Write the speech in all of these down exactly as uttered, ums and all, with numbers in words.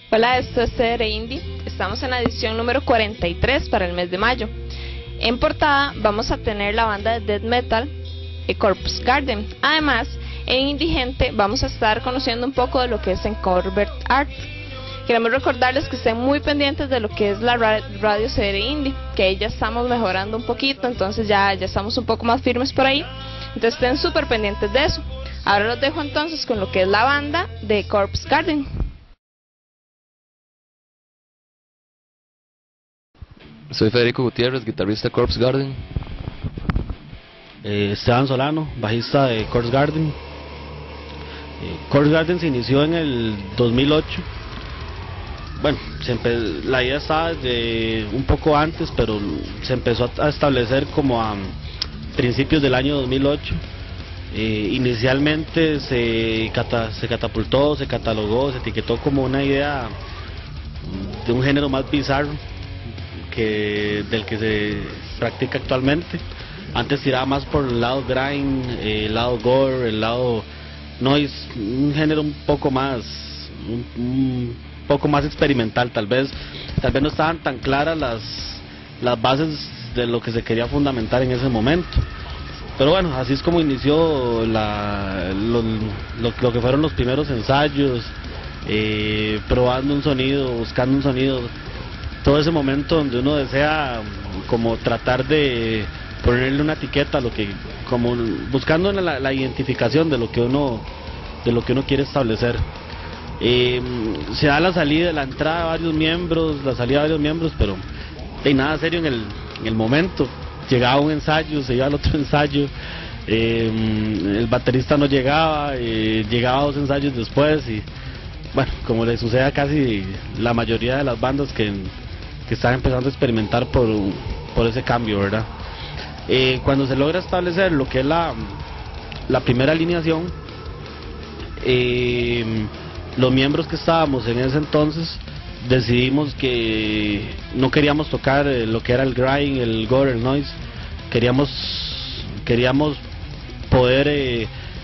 Hola, esto es T R Indie. Estamos en la edición número cuarenta y tres para el mes de mayo. En portada vamos a tener la banda de death metal eh, Corpse Garden. Además, en Indigente vamos a estar conociendo un poco de lo que es Encorbert Art. Queremos recordarles que estén muy pendientes de lo que es la radio C R Indie, que ahí ya estamos mejorando un poquito, entonces ya, ya estamos un poco más firmes por ahí. Entonces estén súper pendientes de eso. Ahora los dejo entonces con lo que es la banda de Corpse Garden. Soy Federico Gutiérrez, guitarrista de Corpse Garden. Eh, Esteban Solano, bajista de Corpse Garden. Eh, Corpse Garden se inició en el dos mil ocho. Bueno, se la idea estaba desde un poco antes, pero se empezó a establecer como a principios del año dos mil ocho. Eh, inicialmente se, cata, se catapultó, se catalogó, se etiquetó como una idea de un género más bizarro que del que se practica actualmente. Antes tiraba más por el lado grind, eh, el lado gore, el lado noise, un género un poco más un, un poco más experimental. Tal vez tal vez no estaban tan claras las las bases de lo que se quería fundamentar en ese momento, pero bueno, así es como inició la, lo, lo, lo que fueron los primeros ensayos, eh, probando un sonido, buscando un sonido, todo ese momento donde uno desea como tratar de ponerle una etiqueta a lo que, como buscando la, la identificación de lo que uno de lo que uno quiere establecer. Eh, se da la salida, la entrada de varios miembros, la salida de varios miembros, pero de nada serio en el, en el momento. Llegaba un ensayo, se iba al otro ensayo, eh, el baterista no llegaba, eh, llegaba dos ensayos después y bueno, como le sucede a casi la mayoría de las bandas que, que están empezando a experimentar por, por ese cambio, ¿verdad? Eh, cuando se logra establecer lo que es la, la primera alineación, eh, los miembros que estábamos en ese entonces decidimos que no queríamos tocar lo que era el grind, el gore, el noise. Queríamos queríamos poder eh,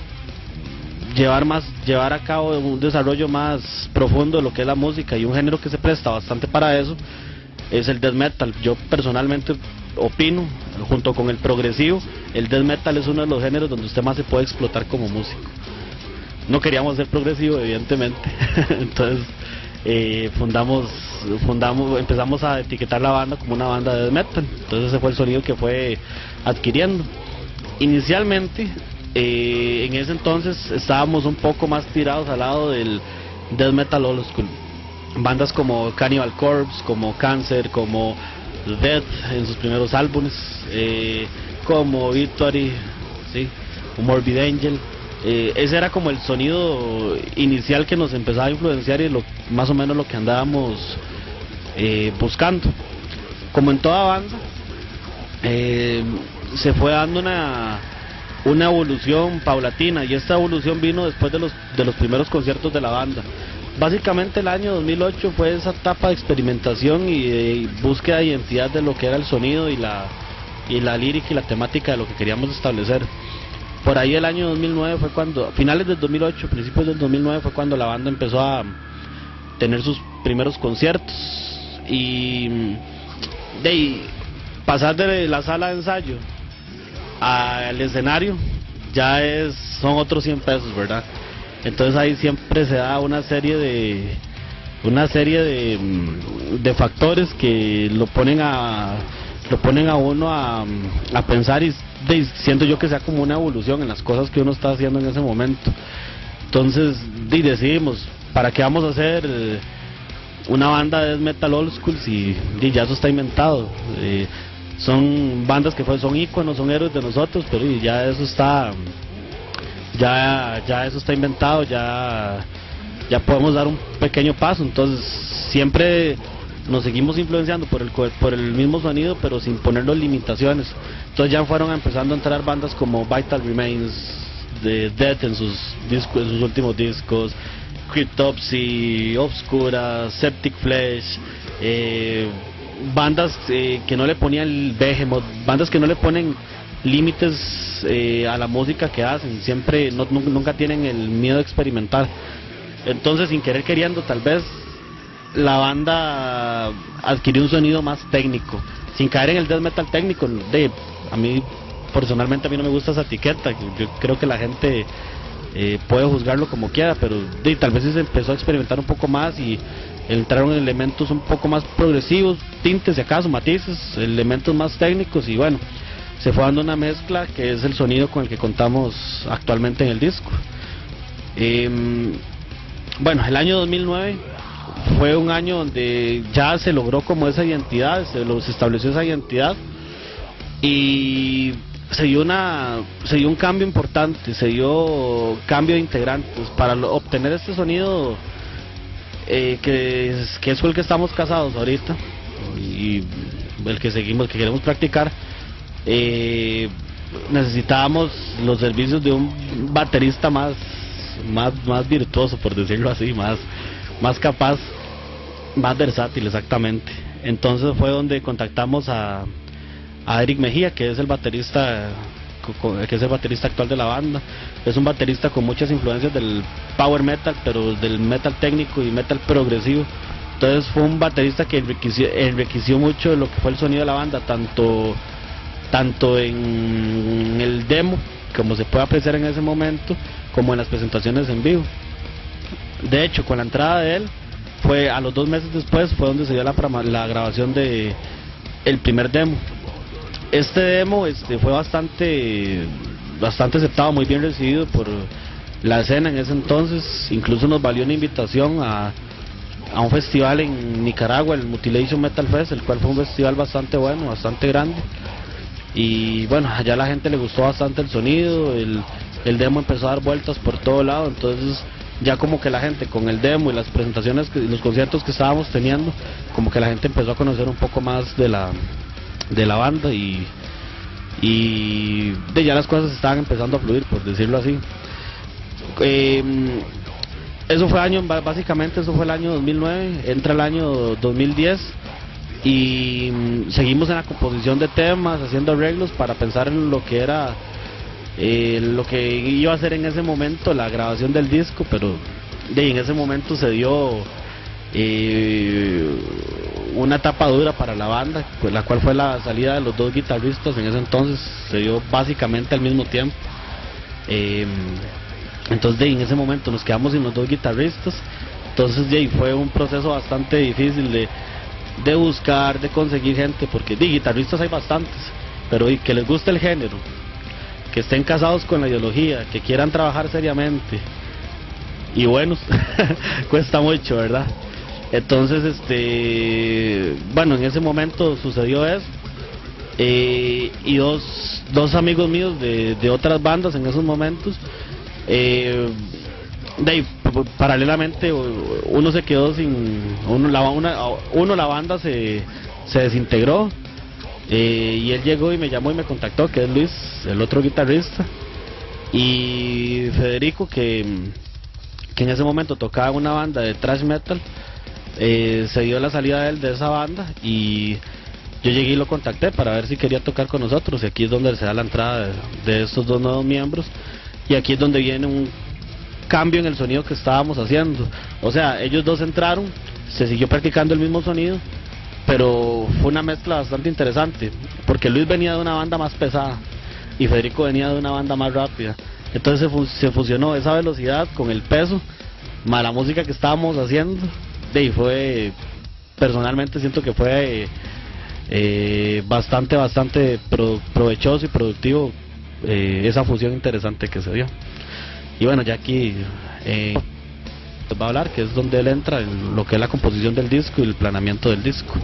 llevar más llevar a cabo un desarrollo más profundo de lo que es la música, y un género que se presta bastante para eso es el death metal. Yo personalmente opino, junto con el progresivo, el death metal es uno de los géneros donde usted más se puede explotar como músico. No queríamos ser progresivo, evidentemente. Entonces eh, fundamos, fundamos, empezamos a etiquetar la banda como una banda de death metal. Entonces ese fue el sonido que fue adquiriendo. Inicialmente, eh, en ese entonces estábamos un poco más tirados al lado del death metal old school. Bandas como Cannibal Corpse, como Cancer, como Death en sus primeros álbumes, eh, como Victory, ¿sí? Morbid Angel. Eh, ese era como el sonido inicial que nos empezaba a influenciar y lo, más o menos lo que andábamos eh, buscando. Como en toda banda, eh, se fue dando una, una evolución paulatina, y esta evolución vino después de los, de los primeros conciertos de la banda. Básicamente el año dos mil ocho fue esa etapa de experimentación y de búsqueda de identidad de lo que era el sonido y la, y la lírica y la temática de lo que queríamos establecer. Por ahí el año dos mil nueve fue cuando, finales del dos mil ocho, principios del dos mil nueve fue cuando la banda empezó a tener sus primeros conciertos, y de ahí, pasar de la sala de ensayo al escenario ya es, son otros cien pesos, ¿verdad? Entonces ahí siempre se da una serie de una serie de, de factores que lo ponen a lo ponen a uno a, a pensar, y de, siento yo que sea como una evolución en las cosas que uno está haciendo en ese momento. Entonces de, decidimos, ¿para qué vamos a hacer una banda de death metal old school si de, ya eso está inventado? Eh, son bandas que fue, son íconos, son héroes de nosotros, pero y ya eso está ya ya eso está inventado, ya ya podemos dar un pequeño paso. Entonces siempre nos seguimos influenciando por el por el mismo sonido, pero sin ponernos limitaciones. Entonces ya fueron empezando a entrar bandas como Vital Remains, de Death en sus discos, en sus últimos discos, Cryptopsy, Obscura, Septic Flesh, eh, bandas eh, que no le ponían Behemoth, bandas que no le ponen límites eh, a la música que hacen, siempre no, nunca tienen el miedo de experimentar. Entonces, sin querer queriendo, tal vez la banda adquirió un sonido más técnico, sin caer en el death metal técnico. De, a mí, personalmente, a mí no me gusta esa etiqueta. Yo creo que la gente eh, puede juzgarlo como quiera, pero de, tal vez se empezó a experimentar un poco más y entraron elementos un poco más progresivos, tintes, si acaso, matices, elementos más técnicos, y bueno, se fue dando una mezcla que es el sonido con el que contamos actualmente en el disco. Eh, bueno, el año dos mil nueve fue un año donde ya se logró como esa identidad, se, lo, se estableció esa identidad y se dio, una, se dio un cambio importante, se dio cambio de integrantes para lo, obtener este sonido eh, que, es, que es con el que estamos casados ahorita y el que seguimos, que queremos practicar. Eh, necesitábamos los servicios de un baterista más, más, más virtuoso, por decirlo así, más más capaz, más versátil, exactamente. Entonces fue donde contactamos a, a Eric Mejía, que es el baterista que es el baterista actual de la banda. Es un baterista con muchas influencias del power metal, pero del metal técnico y metal progresivo. Entonces fue un baterista que enriqueció, enriqueció mucho de lo que fue el sonido de la banda, tanto, tanto en el demo, como se puede apreciar en ese momento, como en las presentaciones en vivo. De hecho, con la entrada de él, fue a los dos meses después fue donde se dio la, la grabación de el primer demo. Este demo este, fue bastante bastante aceptado, muy bien recibido por la escena en ese entonces. Incluso nos valió una invitación a, a un festival en Nicaragua, el Mutilation Metal Fest, el cual fue un festival bastante bueno, bastante grande. Y bueno, allá a la gente le gustó bastante el sonido, el, el demo empezó a dar vueltas por todo lado, entonces ya como que la gente con el demo y las presentaciones y los conciertos que estábamos teniendo, como que la gente empezó a conocer un poco más de la de la banda y y de ya las cosas estaban empezando a fluir, por decirlo así. Eh, eso fue año, básicamente eso fue el año dos mil nueve, entra el año dos mil diez y seguimos en la composición de temas, haciendo arreglos para pensar en lo que era Eh, lo que iba a hacer en ese momento, la grabación del disco, pero de, en ese momento se dio eh, una etapa dura para la banda, pues, la cual fue la salida de los dos guitarristas. En ese entonces se dio básicamente al mismo tiempo. Eh, entonces de, en ese momento nos quedamos sin los dos guitarristas. Entonces de, fue un proceso bastante difícil de, de buscar, de conseguir gente, porque de, guitarristas hay bastantes, pero y, que les guste el género, que estén casados con la ideología, que quieran trabajar seriamente y buenos, cuesta mucho, ¿verdad? Entonces, este, bueno, en ese momento sucedió eso, eh, y dos, dos amigos míos de, de otras bandas en esos momentos, eh, de, paralelamente uno se quedó sin, uno la, una, uno la banda se, se desintegró. Eh, y él llegó y me llamó y me contactó, que es Luis, el otro guitarrista, y Federico, que, que en ese momento tocaba una banda de thrash metal. Eh, se dio la salida de él de esa banda y yo llegué y lo contacté para ver si quería tocar con nosotros, y aquí es donde se da la entrada de, de estos dos nuevos miembros, y aquí es donde viene un cambio en el sonido que estábamos haciendo. O sea, ellos dos entraron, se siguió practicando el mismo sonido, pero fue una mezcla bastante interesante, porque Luis venía de una banda más pesada y Federico venía de una banda más rápida. Entonces se, fu se fusionó esa velocidad con el peso, más la música que estábamos haciendo, y fue, personalmente siento que fue eh, eh, bastante, bastante pro provechoso y productivo, eh, esa fusión interesante que se dio. Y bueno, ya aquí eh, va a hablar, que es donde él entra en lo que es la composición del disco y el planeamiento del disco.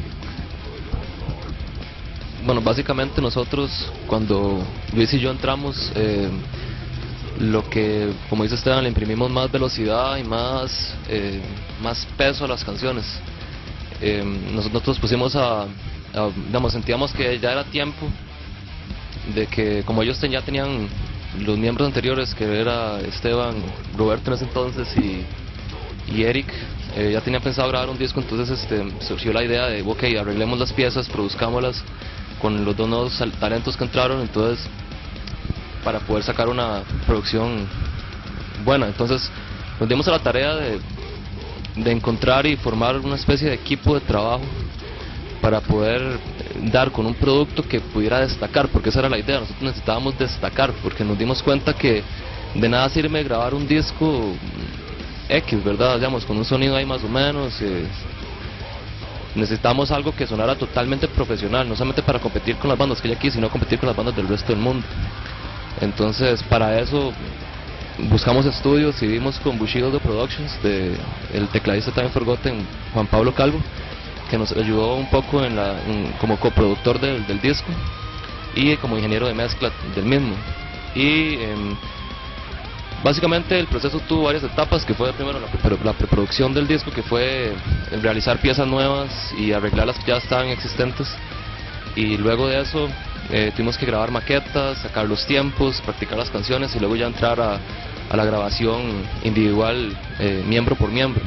Bueno, básicamente nosotros, cuando Luis y yo entramos, eh, lo que, como dice Esteban, le imprimimos más velocidad y más, eh, más peso a las canciones. Eh, nosotros pusimos a, a, digamos, sentíamos que ya era tiempo de que, como ellos ten, ya tenían los miembros anteriores, que era Esteban, Roberto en ese entonces y y Eric, eh, ya tenía pensado grabar un disco. Entonces este, surgió la idea de, ok, arreglemos las piezas, produzcámoslas con los dos nuevos talentos que entraron, entonces para poder sacar una producción buena. Entonces nos dimos a la tarea de, de encontrar y formar una especie de equipo de trabajo para poder dar con un producto que pudiera destacar, porque esa era la idea. Nosotros necesitábamos destacar, porque nos dimos cuenta que de nada sirve grabar un disco X, ¿verdad? Digamos, con un sonido ahí más o menos. Eh, necesitamos algo que sonara totalmente profesional, no solamente para competir con las bandas que hay aquí, sino competir con las bandas del resto del mundo. Entonces, para eso buscamos estudios y vimos con Bushido The Productions, de el tecladista Time Forgotten, Juan Pablo Calvo, que nos ayudó un poco en la, en, como coproductor del, del disco y como ingeniero de mezcla del mismo. Y eh, básicamente el proceso tuvo varias etapas, que fue primero la, pre la preproducción del disco, que fue realizar piezas nuevas y arreglar las que ya estaban existentes, y luego de eso eh, tuvimos que grabar maquetas, sacar los tiempos, practicar las canciones y luego ya entrar a, a la grabación individual, eh, miembro por miembro.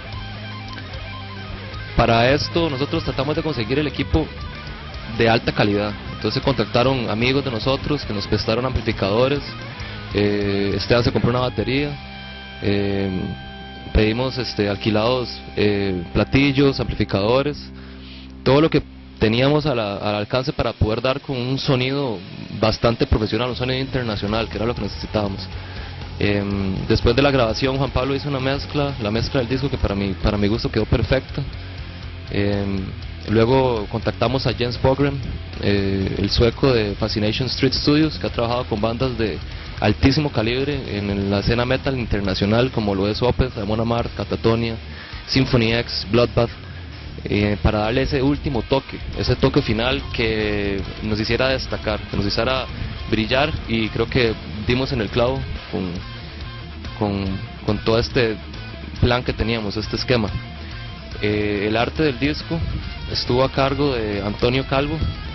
Para esto nosotros tratamos de conseguir el equipo de alta calidad, entonces contactaron amigos de nosotros que nos prestaron amplificadores. Eh, Esteban se compró una batería, eh, pedimos este, alquilados eh, platillos, amplificadores, todo lo que teníamos a la, al alcance para poder dar con un sonido bastante profesional, un sonido internacional, que era lo que necesitábamos. Eh, después de la grabación, Juan Pablo hizo una mezcla, la mezcla del disco, que para mi, para mi gusto quedó perfecta. Eh, luego contactamos a Jens Bogren, eh, el sueco de Fascination Street Studios, que ha trabajado con bandas de altísimo calibre en la escena metal internacional, como lo es Opeth, Amon Amarth, Catatonia, Symphony X, Bloodbath, eh, para darle ese último toque, ese toque final que nos hiciera destacar, que nos hiciera brillar, y creo que dimos en el clavo con, con, con todo este plan que teníamos, este esquema. Eh, el arte del disco estuvo a cargo de Antonio Calvo,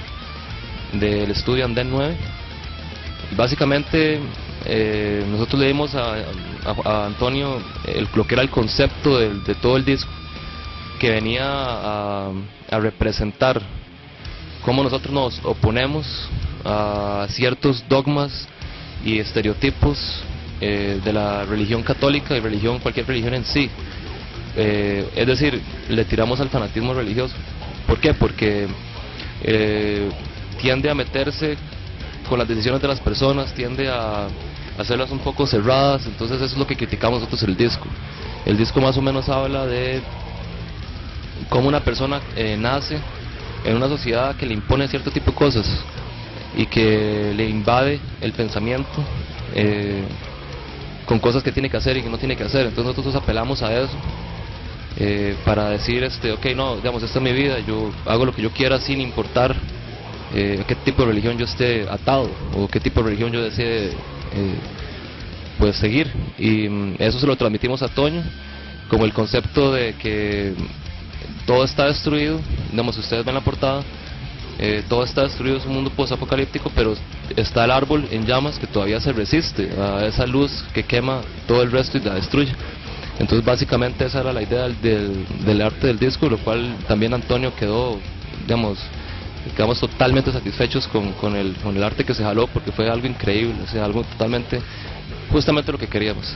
del estudio Anden nueve. Básicamente eh, nosotros le dimos a, a, a Antonio el, lo que era el concepto de, de todo el disco, que venía a, a representar cómo nosotros nos oponemos a ciertos dogmas y estereotipos eh, de la religión católica y religión, cualquier religión en sí. Eh, es decir, le tiramos al fanatismo religioso. ¿Por qué? Porque eh, tiende a meterse con las decisiones de las personas, tiende a hacerlas un poco cerradas, entonces eso es lo que criticamos nosotros el disco. El disco más o menos habla de cómo una persona eh, nace en una sociedad que le impone cierto tipo de cosas y que le invade el pensamiento eh, con cosas que tiene que hacer y que no tiene que hacer. Entonces nosotros apelamos a eso eh, para decir, este, ok, no, digamos, esta es mi vida, yo hago lo que yo quiera sin importar Eh, qué tipo de religión yo esté atado o qué tipo de religión yo desee eh, pues seguir. Y mm, eso se lo transmitimos a Toño como el concepto de que todo está destruido. Digamos, si ustedes ven la portada, eh, todo está destruido, es un mundo post-apocalíptico, pero está el árbol en llamas que todavía se resiste a esa luz que quema todo el resto y la destruye. Entonces básicamente esa era la idea del, del, del arte del disco, lo cual también Antonio quedó, digamos, quedamos totalmente satisfechos con, con, el, con el arte que se jaló, porque fue algo increíble, o sea, algo totalmente, justamente lo que queríamos.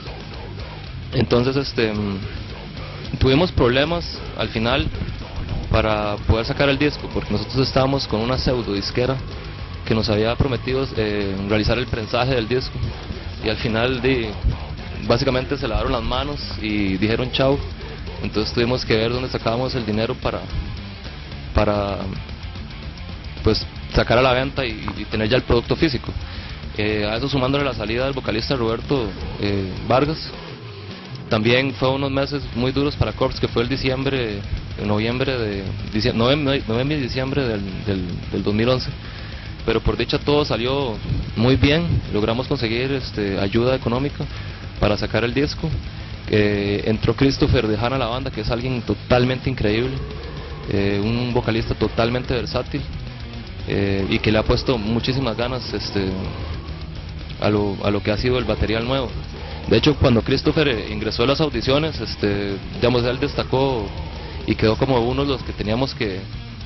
Entonces este tuvimos problemas al final para poder sacar el disco, porque nosotros estábamos con una pseudo disquera que nos había prometido eh, realizar el prensaje del disco, y al final de, básicamente se lavaron las manos y dijeron chao. Entonces tuvimos que ver dónde sacábamos el dinero para para pues sacar a la venta y, y tener ya el producto físico. Eh, a eso sumándole la salida del vocalista Roberto eh, Vargas, también fue unos meses muy duros para Corpse, que fue el diciembre, noviembre de noviembre y diciembre del, del, del dos mil once, pero por dicha todo salió muy bien. Logramos conseguir este, ayuda económica para sacar el disco. Eh, entró Christopher de Hanna a la banda, que es alguien totalmente increíble, eh, un vocalista totalmente versátil. Eh, y que le ha puesto muchísimas ganas este, a, lo, a lo que ha sido el material nuevo. De hecho, cuando Christopher eh, ingresó a las audiciones, este, digamos, él destacó y quedó como uno de los que teníamos que,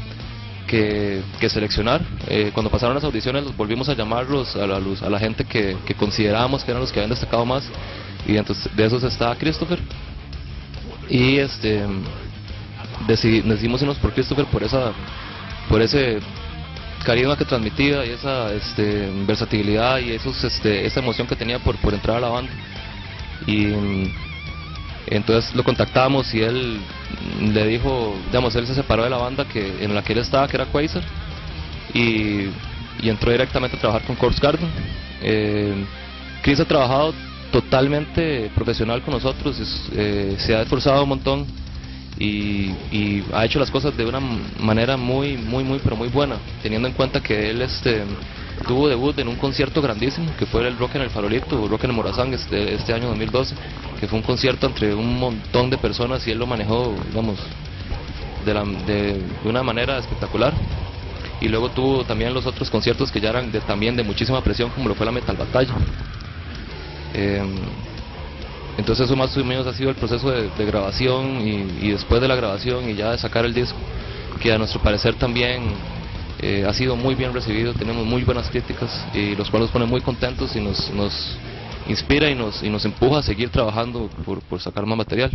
que, que seleccionar. Eh, cuando pasaron las audiciones, los volvimos a llamarlos a la, a la gente que, que considerábamos que eran los que habían destacado más, y entonces de esos está Christopher. y este decidi, decidimos irnos por Christopher por esa por ese carisma que transmitía y esa este, versatilidad y esos este, esa emoción que tenía por, por entrar a la banda. Y entonces lo contactamos y él le dijo, digamos, él se separó de la banda que en la que él estaba, que era Quasar, y, y entró directamente a trabajar con Corpse Garden. eh, Chris ha trabajado totalmente profesional con nosotros, es, eh, se ha esforzado un montón y, y ha hecho las cosas de una manera muy, muy, muy, pero muy buena, teniendo en cuenta que él este, tuvo debut en un concierto grandísimo, que fue el Rock en el Farolito, Rock en el Morazán, este, este año dos mil doce, que fue un concierto entre un montón de personas y él lo manejó, digamos, de, la, de, de una manera espectacular. Y luego tuvo también los otros conciertos que ya eran de, también de muchísima presión, como lo fue la Metal Batalla. Eh, entonces eso más o menos ha sido el proceso de, de grabación y, y después de la grabación y ya de sacar el disco, que a nuestro parecer también eh, ha sido muy bien recibido, tenemos muy buenas críticas y los cuales nos ponen muy contentos y nos, nos inspira y nos, y nos empuja a seguir trabajando por, por sacar más material.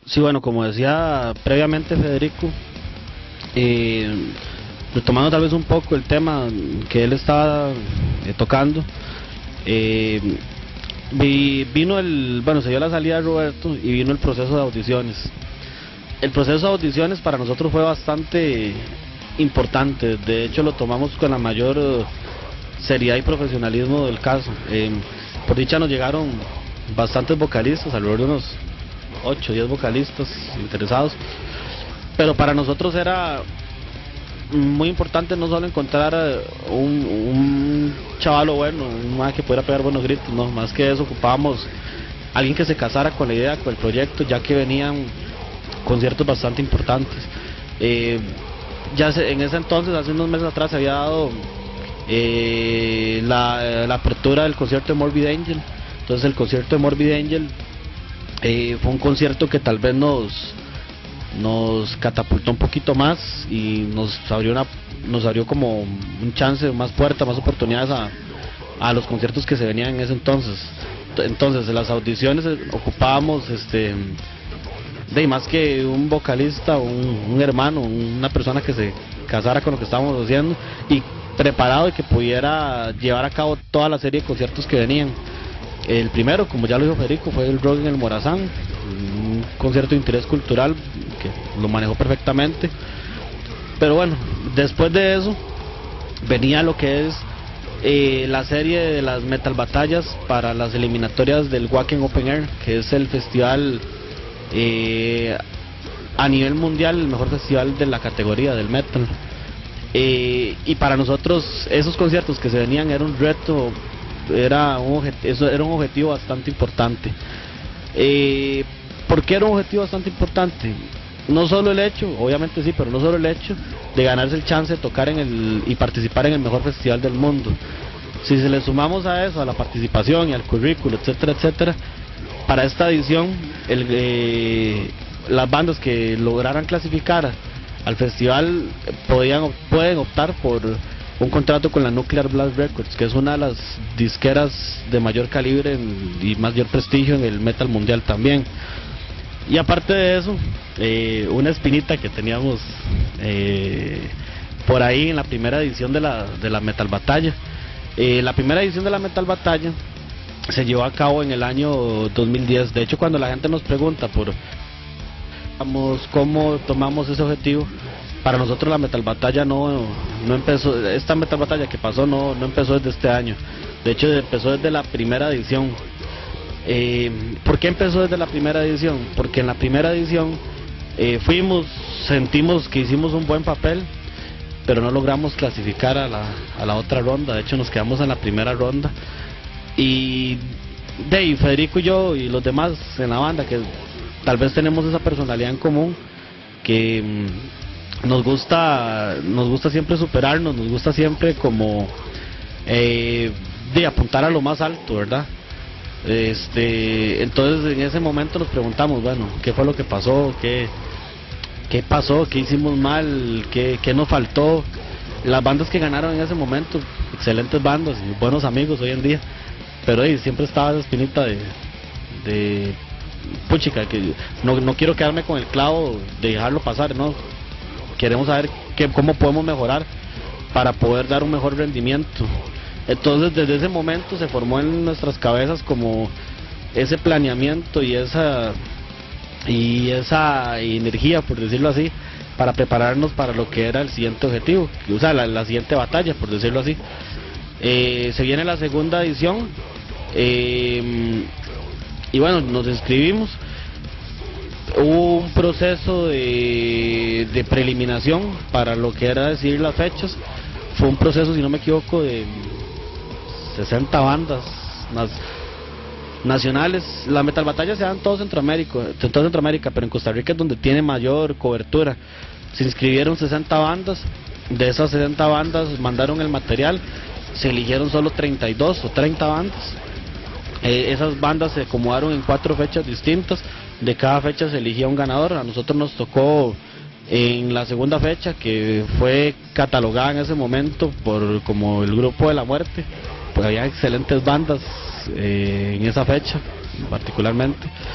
Sí, bueno, como decía previamente Federico, eh, retomando tal vez un poco el tema que él estaba eh, tocando, eh, vi, vino el, bueno, se dio la salida de Roberto y vino el proceso de audiciones. El proceso de audiciones para nosotros fue bastante importante, de hecho lo tomamos con la mayor seriedad y profesionalismo del caso. Eh, por dicha nos llegaron bastantes vocalistas, alrededor de unos ocho o diez vocalistas interesados, pero para nosotros era muy importante no solo encontrar un, un chavalo bueno, un man que pudiera pegar buenos gritos, no, más que eso ocupábamos alguien que se casara con la idea, con el proyecto, ya que venían conciertos bastante importantes. Eh, ya se, en ese entonces, hace unos meses atrás, se había dado eh, la, la apertura del concierto de Morbid Angel. Entonces el concierto de Morbid Angel eh, fue un concierto que tal vez nos nos catapultó un poquito más y nos abrió una nos abrió como un chance, más puertas, más oportunidades a, a los conciertos que se venían en ese entonces. Entonces en las audiciones ocupábamos este de más que un vocalista, un, un hermano, una persona que se casara con lo que estábamos haciendo y preparado y que pudiera llevar a cabo toda la serie de conciertos que venían. El primero, como ya lo dijo Federico, fue el Rock en el Morazán, un concierto de interés cultural que lo manejó perfectamente. Pero bueno, después de eso venía lo que es eh, la serie de las metal batallas para las eliminatorias del Wacken Open Air, que es el festival eh, a nivel mundial, el mejor festival de la categoría del metal. Eh, y para nosotros esos conciertos que se venían era un reto, era un, eso era un objetivo bastante importante. Eh, ¿Por qué era un objetivo bastante importante? No solo el hecho, obviamente sí, pero no solo el hecho de ganarse el chance de tocar en el y participar en el mejor festival del mundo. Si se le sumamos a eso, a la participación y al currículo, etcétera, etcétera, para esta edición el, eh, las bandas que lograran clasificar al festival podían, pueden optar por un contrato con la Nuclear Blast Records, que es una de las disqueras de mayor calibre en, y mayor prestigio en el metal mundial también. Y aparte de eso, eh, una espinita que teníamos eh, por ahí en la primera edición de la, de la Metal Batalla. Eh, la primera edición de la Metal Batalla se llevó a cabo en el año dos mil diez. De hecho, cuando la gente nos pregunta por cómo tomamos ese objetivo, para nosotros la Metal Batalla no, no empezó, esta Metal Batalla que pasó no, no empezó desde este año. De hecho, empezó desde la primera edición. Eh, ¿Por qué empezó desde la primera edición? Porque en la primera edición eh, fuimos, sentimos que hicimos un buen papel, pero no logramos clasificar a la, a la otra ronda. De hecho nos quedamos en la primera ronda y Dave, Federico y yo y los demás en la banda, que tal vez tenemos esa personalidad en común, que mmm, nos gusta nos gusta siempre superarnos, nos gusta siempre como eh, de apuntar a lo más alto, ¿verdad? Este, entonces en ese momento nos preguntamos, bueno, ¿qué fue lo que pasó? ¿Qué, qué pasó? ¿Qué hicimos mal? ¿Qué, qué nos faltó? Las bandas que ganaron en ese momento, excelentes bandas y buenos amigos hoy en día, pero hey, siempre estaba esa espinita de, de puchica, que no, no quiero quedarme con el clavo de dejarlo pasar, no, queremos saber que, cómo podemos mejorar para poder dar un mejor rendimiento. Entonces desde ese momento se formó en nuestras cabezas como ese planeamiento y esa y esa energía, por decirlo así, para prepararnos para lo que era el siguiente objetivo, o sea, la, la siguiente batalla, por decirlo así. Eh, se viene la segunda edición eh, y bueno, nos inscribimos. Hubo un proceso de, de preliminación para lo que era decidir las fechas. Fue un proceso, si no me equivoco, de sesenta bandas más nacionales. La Metal Batalla se da en todo Centroamérica, en toda Centroamérica, pero en Costa Rica es donde tiene mayor cobertura. Se inscribieron sesenta bandas, de esas sesenta bandas mandaron el material, se eligieron solo treinta y dos o treinta bandas. Eh, esas bandas se acomodaron en cuatro fechas distintas, de cada fecha se elegía un ganador. A nosotros nos tocó en la segunda fecha, que fue catalogada en ese momento por como el Grupo de la Muerte. Pues había excelentes bandas eh, en esa fecha particularmente.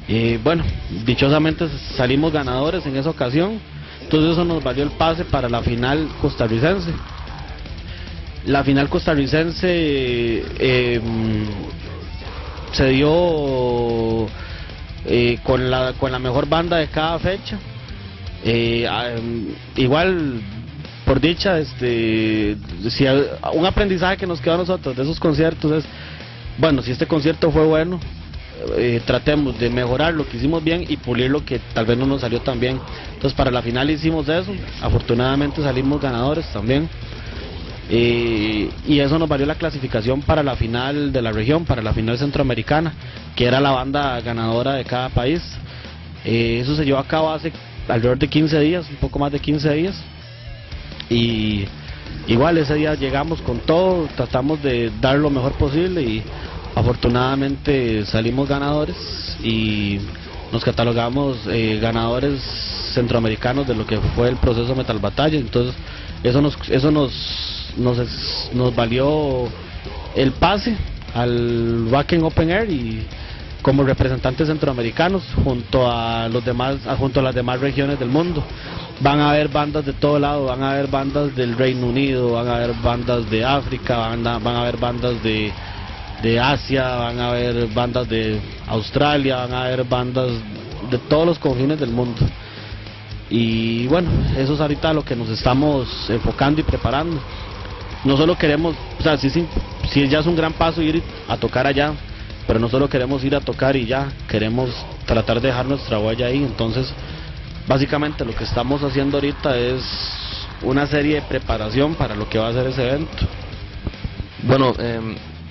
Y bueno, dichosamente salimos ganadores en esa ocasión, entonces eso nos valió el pase para la final costarricense. La final costarricense eh, se dio eh, con, la, con la mejor banda de cada fecha. Eh, igual, por dicha, este, si un aprendizaje que nos quedó a nosotros de esos conciertos es, bueno, si este concierto fue bueno, eh, tratemos de mejorar lo que hicimos bien y pulir lo que tal vez no nos salió tan bien. Entonces para la final hicimos eso, afortunadamente salimos ganadores también, eh, y eso nos valió la clasificación para la final de la región, para la final centroamericana, que era la banda ganadora de cada país. Eh, eso se llevó a cabo hace alrededor de quince días, un poco más de quince días, y igual ese día llegamos con todo, tratamos de dar lo mejor posible y afortunadamente salimos ganadores y nos catalogamos eh, ganadores centroamericanos de lo que fue el proceso Metal Batalla. Entonces eso nos eso nos nos, nos valió el pase al Wacken Open Air y como representantes centroamericanos junto a los demás junto a las demás regiones del mundo. Van a haber bandas de todo lado, van a haber bandas del Reino Unido, van a haber bandas de África, van a, van a haber bandas de, de Asia, van a haber bandas de Australia, van a haber bandas de todos los confines del mundo. Y bueno, eso es ahorita lo que nos estamos enfocando y preparando. No solo queremos, o sea, sí, sí, sí ya es un gran paso ir a tocar allá, pero no solo queremos ir a tocar y ya, queremos tratar de dejar nuestra huella ahí. Entonces básicamente lo que estamos haciendo ahorita es una serie de preparación para lo que va a ser ese evento. Bueno, eh,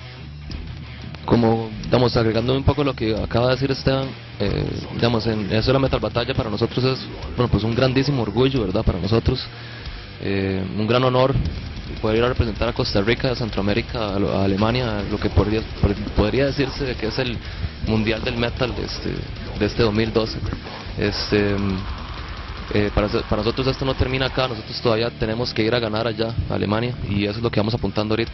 como digamos, agregando un poco lo que acaba de decir Esteban, eh, digamos, en eso de la Metal Batalla para nosotros es, bueno, pues un grandísimo orgullo, ¿verdad? Para nosotros, eh, un gran honor poder ir a representar a Costa Rica, a Centroamérica, a, a Alemania, lo que podría, podría decirse que es el mundial del metal de este, de este dos mil doce. Este, eh, para, para nosotros esto no termina acá, nosotros todavía tenemos que ir a ganar allá, a Alemania, y eso es lo que vamos apuntando ahorita.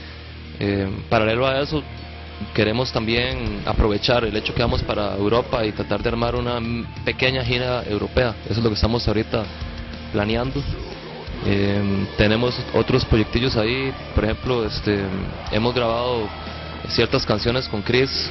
Eh, paralelo a eso, queremos también aprovechar el hecho que vamos para Europa y tratar de armar una pequeña gira europea. Eso es lo que estamos ahorita planeando. Eh, tenemos otros proyectillos ahí, por ejemplo, este, hemos grabado ciertas canciones con Chris,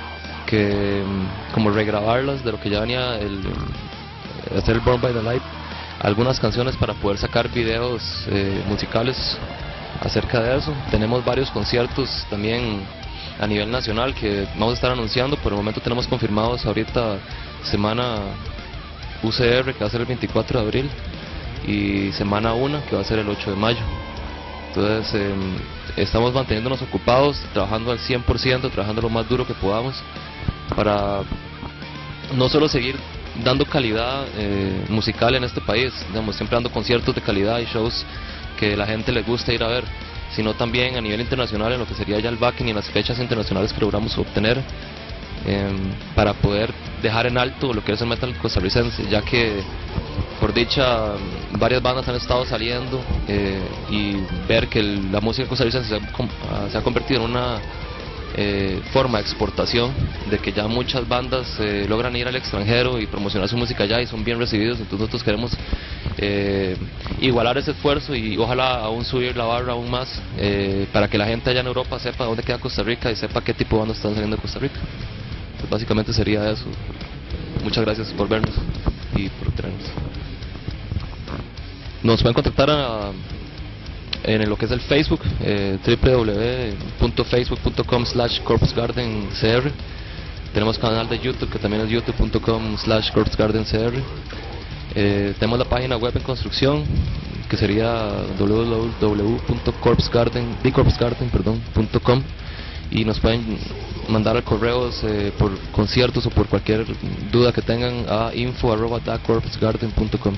que como regrabarlas de lo que ya venía el, hacer el Born by the Light, algunas canciones para poder sacar videos eh, musicales acerca de eso. Tenemos varios conciertos también a nivel nacional que vamos a estar anunciando. Por el momento tenemos confirmados ahorita semana U C R, que va a ser el veinticuatro de abril, y semana uno, que va a ser el ocho de mayo. Entonces eh, estamos manteniéndonos ocupados, trabajando al cien por ciento, trabajando lo más duro que podamos para no solo seguir dando calidad eh, musical en este país, digamos, siempre dando conciertos de calidad y shows que la gente le gusta ir a ver, sino también a nivel internacional en lo que sería ya el backing y en las fechas internacionales que logramos obtener, eh, para poder dejar en alto lo que es el metal costarricense, ya que por dicha varias bandas han estado saliendo, eh, y ver que el, la música costarricense se ha, se ha convertido en una eh, forma de exportación, de que ya muchas bandas eh, logran ir al extranjero y promocionar su música allá y son bien recibidos. Entonces nosotros queremos eh, igualar ese esfuerzo y ojalá aún subir la barra aún más, eh, para que la gente allá en Europa sepa dónde queda Costa Rica y sepa qué tipo de bandas están saliendo de Costa Rica. Pues básicamente sería eso. Muchas gracias por vernos y por tenernos. Nos pueden contactar a, en lo que es el Facebook, eh, w w w punto facebook punto com slash corpse garden c r. Tenemos canal de YouTube, que también es youtube punto com slash corpse garden c r. Eh, tenemos la página web en construcción, que sería w w w punto corpse garden punto com, y nos pueden mandar correos eh, por conciertos o por cualquier duda que tengan a info arroba da corpse garden punto com.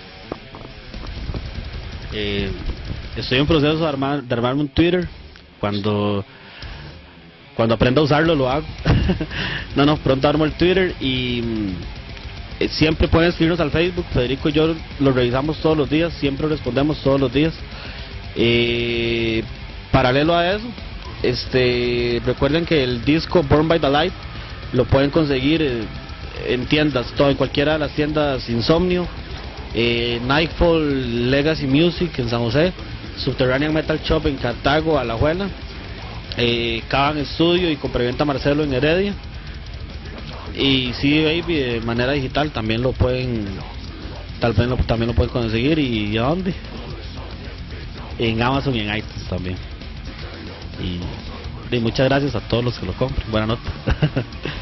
Eh, estoy en proceso de, armar, de armarme un Twitter. Cuando cuando aprenda a usarlo lo hago. no, no, pronto armo el Twitter y eh, siempre pueden escribirnos al Facebook. Federico y yo lo revisamos todos los días, siempre respondemos todos los días. Eh, paralelo a eso, este, recuerden que el disco Born by the Light lo pueden conseguir eh, en tiendas, todo, en cualquiera de las tiendas Insomnio, eh, Nightfall Legacy Music en San José, Subterranean Metal Shop en Cartago, Alajuela, eh, Caban Studio y Compreventa Marcelo en Heredia, y C D Baby de manera digital también lo pueden, tal vez lo, también lo pueden conseguir. ¿Y a dónde? En Amazon y en iTunes también. Y, y muchas gracias a todos los que lo compren. Buena nota.